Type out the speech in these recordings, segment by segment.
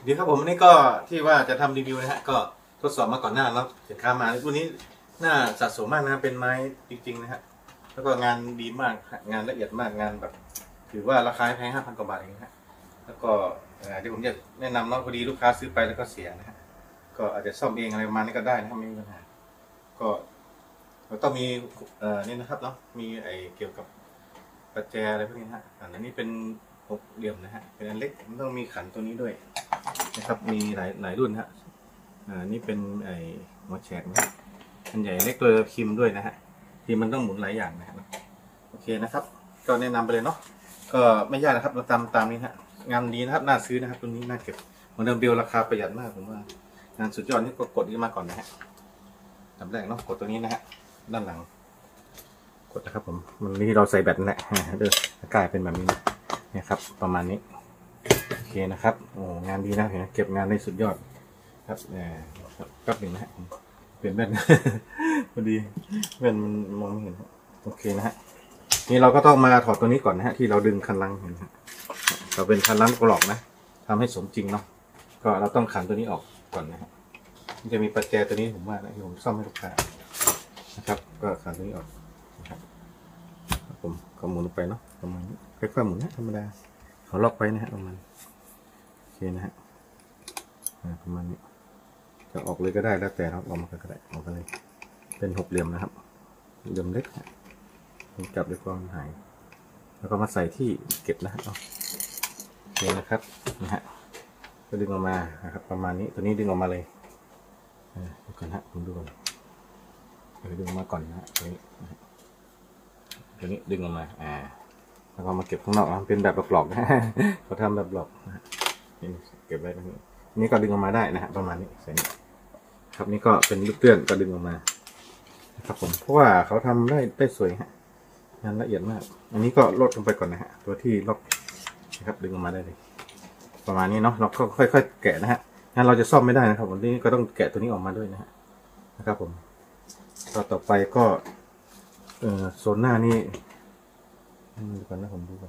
ดีครับผมวันนี้ก็ที่ว่าจะทำรีวิวนะฮะก็ทดสอบมาก่อนหน้าแล้วสินค้ามาตัวนี้น่าสะสมมากนะเป็นไม้จริงๆนะฮะแล้วก็งานดีมากงานละเอียดมากงานแบบถือว่าราคาแพง5,000 กว่าบาทเองฮะแล้วก็เดี๋ยวผมจะแนะนำเนาะพอดีลูกค้าซื้อไปแล้วก็เสียนะฮะก็อาจจะซ่อมเองอะไรประมาณนี้ก็ได้นะครับไม่มีปัญหาก็เราต้องมีนี่นะครับเนาะมีเกี่ยวกับประแจอะไรพวกนี้ฮะอันนี้เป็น6 เหลี่ยมนะฮะเป็นอันเล็กมันต้องมีขันตัวนี้ด้วยนะครับมีหลายรุ่นฮะนี่เป็นหัวแฉกนะฮะอันใหญ่เล็กเลยพิมพ์ด้วยนะฮะที่มันต้องหมุนหลายอย่างนะฮะโอเคนะครับก็แนะนำไปเลยเนาะก็ไม่ยากนะครับเราตามนี้ฮะงานดีนะครับน่าซื้อนะครับตัวนี้น่าเก็บของเดิมเบลราคาประหยัดมากผมว่างานสุดยอดนี่กดนี้มาก่อนนะฮะลำแรกเนาะกดตัวนี้นะฮะด้านหลังกดนะครับผมมันนี่เราใส่แบตนั่นแหละเด้อกลายเป็นแบบนี้นะครับประมาณนี้โอเคนะครับโอ้งานดีนะเห็นเก็บงานได้สุดยอดครับแป๊บหนึ่งนะฮะเปลี่ยนแว่น พอดีแว่นมันมองไม่เห็นโอเคนะฮะนี่เราก็ต้องมาถอดตัวนี้ก่อนนะฮะที่เราดึงคันลังเห็นฮะเราเป็นคันลังกรอกนะทำให้สมจริงเนาะก็เราต้องขันตัวนี้ออกก่อนนะฮะมันจะมีประแจตัวนี้ผมว่านะที่ผมซ่อมให้ลูกค้านะครับก็ขันตัวนี้ออกนะครับผมก็หมุนไปเนาะประมาณนี้ค่อยๆหมุนนะธรรมดาเขาล็อกไว้นะฮะประมาณโอเคนะฮะประมาณนี้จะออกเลยก็ได้แล้วแต่เราออกมาก็ได้ออกไปเลยเป็น6 เหลี่ยมนะครับเหลี่ยมเล็กผมจับด้วยความหายแล้วก็มาใส่ที่เก็บนะฮะโอเคนะครับนะฮะก็ดึงออกมานะครับประมาณนี้ตัวนี้ดึงออกมาเลยดูกันฮะผมดูก่อนดึงมาก่อนนะฮะตัวนี้ดึงออกมาแล้วก็มาเก็บข้างนอกนะเป็นแบบหลอกๆนะเขาทำแบบหลอกนะเก็บไว้ตรงนี้นี่ก็ดึงออกมาได้นะฮะประมาณนี้ใส่นี่ครับนี่ก็เป็นลูกเตือนก็ดึงออกมานะครับผมเพราะว่าเขาทำได้สวยฮะงานละเอียดมากอันนี้ก็ลดลงไปก่อนนะฮะตัวที่ล็อกนะครับดึงออกมาได้เลยประมาณนี้เนาะเราก็ค่อยๆแกะนะฮะงั้นเราจะซ่อมไม่ได้นะครับวันนี้ก็ต้องแกะตัวนี้ออกมาด้วยนะฮะนะครับผมต่อไปก็โซนหน้านี่ดูกันนะผมดูกัน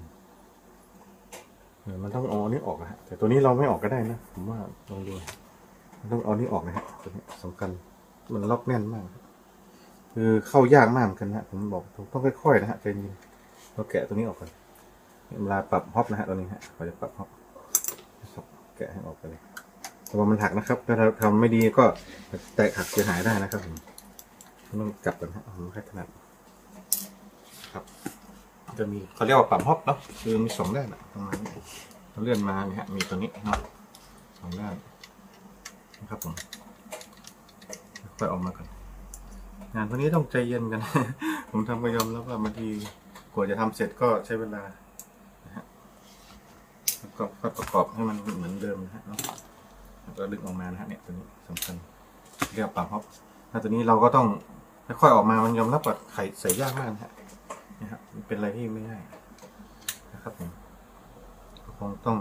มันต้องเอาอันนี้ออกนะฮะแต่ตัวนี้เราไม่ออกก็ได้นะผมว่าลองดูมันต้องเอานี้ออกนะฮะตัวนี้สำคัญมันล็อกแน่นมากคือเข้ายากมากเหมือนกันนะผมบอกต้องค่อยๆนะฮะใจเย็นเราแกะตัวนี้ออกก่อนเวลาปรับฮอปนะฮะตัวนี้ฮะเราจะปรับฮอปแกะให้ออกไปเลยแต่ว่ามันหักนะครับถ้าเราทำไม่ดีก็แตกหักเสียหายได้นะครับผมต้องจับกันฮะผมไม่ถนัดครับจะมีเขาเรียกว่าปรับฮอปเนาะคือมี2 ด้านประมาณนี้เราเลื่อนมาเนี่ยฮะมีตัวนี้เนาะ2 ด้านนะครับผมค่อยออกมาก่อนงานพวกนี้ต้องใจเย็นกัน ผมทำก็ยอมแล้วว่าบางทีกว่าจะทำเสร็จก็ใช้เวลานะฮะก็ประกอบให้มันเหมือนเดิมนะฮะแล้วก็ดึงออกมานะฮะเนี่ยตัวนี้สำคัญเรียกปรับฮอปถ้าตัวนี้เราก็ต้องค่อยๆออกมามันยอมรับว่าไข่ใส่ยากมากนะฮะนะครับเป็นอะไรที่ไม่ง่ายนะครับผมคงต้อง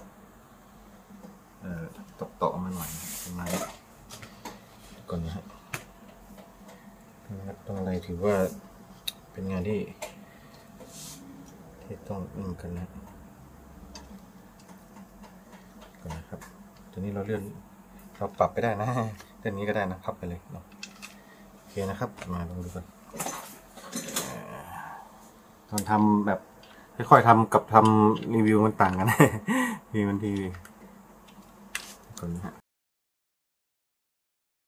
ตอกมาหน่อยประมาณนี้ก่อนนะฮะต้องอะไรถือว่าเป็นงานที่ต้องกันนะก่อนนะครับตัวนี้เราเลื่อนเราปรับไปได้นะเลื่อนนี้ก็ได้นะพับไปเลยเนาะโอเคนะครับมาลองดูกันตอนทำแบบค่อยๆทำกับทำรีวิวมันต่างกัน ทีก่อนนะฮะ